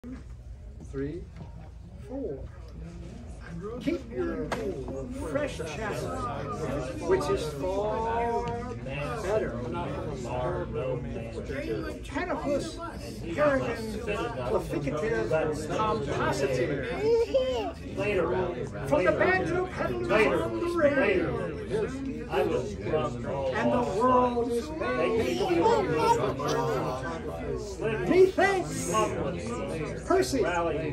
3, 4. Keep your fresh chastity, which is far better. Panoplous, peregrine, pifflicative, pomposity. From the banjopeddlars on the radio. And the world is made. Methanks. Piercey.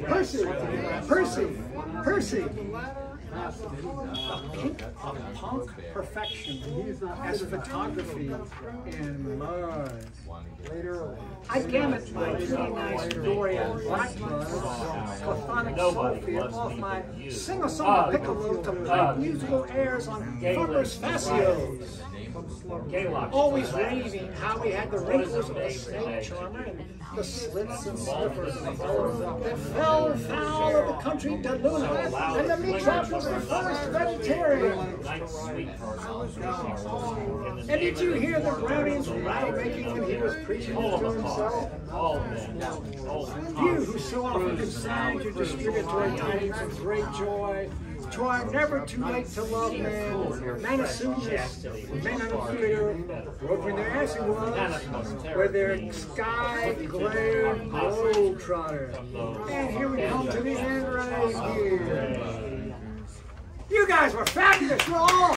Pink of punk perfection as photography in mud. I gamut my pretty nice Dorian blackbird, plethonic sulfate off my sing-a-song piccolo to pipe musical airs on farmers' facios. Always raving how we had the wrinkles of a snake charmer and the slits and slippers of the fell fowl of the country de luna and the meat trap was the first vegetarian. And did you hear the Brownian's rattle making when he was preaching to himself? You who so often consigned your distributary tidings of great joy, try never too late to love man, Manasunius, men on the theater, broken their ass it was, where their sky glare globetrotter. And here we come to the end right here. You guys were fabulous, you're all